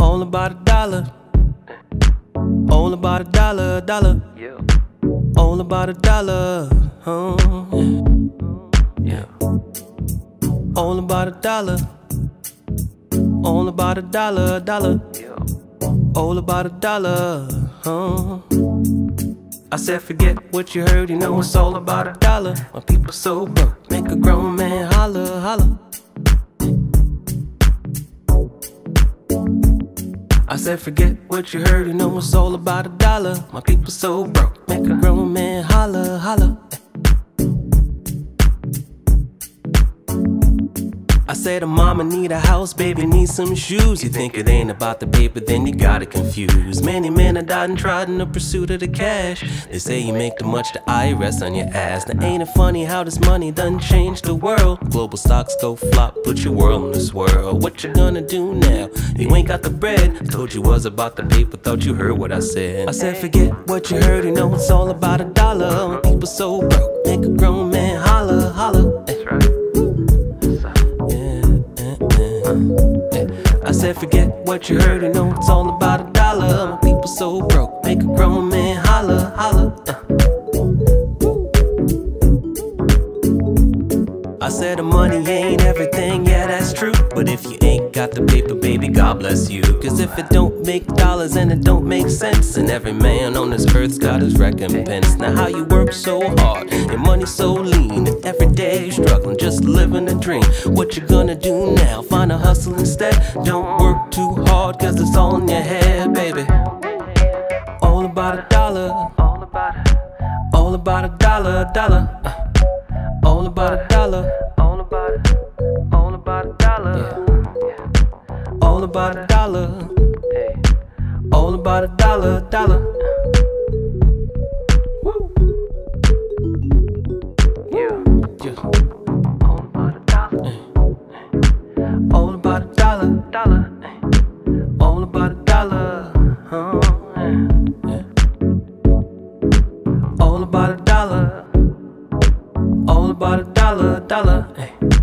All about a dollar. All about a dollar, dollar. All about a dollar. Yeah. All about a dollar. All about a dollar, dollar. All about a dollar. I said forget what you heard, you know it's all about a dollar. When people so broke, make a grown man holler, holler. I said forget what you heard, you know it's all about a dollar. My people so broke, make a grown man holler, holler. I said a mama need a house, baby need some shoes. You think it ain't about the paper, then you got it confused. Many men have died and tried in the pursuit of the cash. They say you make too much, the IRS on your ass. Now ain't it funny how this money done changed the world? Global stocks go flop, put your world in this world. What you gonna do now? You ain't got the bread. I told you was about the paper, thought you heard what I said. I said forget what you heard, you know it's all about a dollar. When people so broke, make a grown man holler, holler. That's right. I said forget what you heard, you know it's all about a dollar. My people so broke, make a grown man holler, holler. I said the money ain't everything, yeah that's true. But if you ain't got the paper, baby, God bless you. Cause if it don't make dollars and it don't make sense, and every man on this earth's got his recompense. Now how you work so hard, your money so lean, and every day you're struggling, just living a dream. What you gonna do now? Find a hustle instead. Don't work too hard cause it's all in your head, baby. All about a dollar. All about a dollar, dollar. All about a dollar. All about a dollar. Yeah. All about a dollar. All about a dollar, dollar. Woo. Yeah. All about a dollar. All about a dollar, dollar. All about a dollar. Yeah. All about a dollar. All about a dollar, dollar.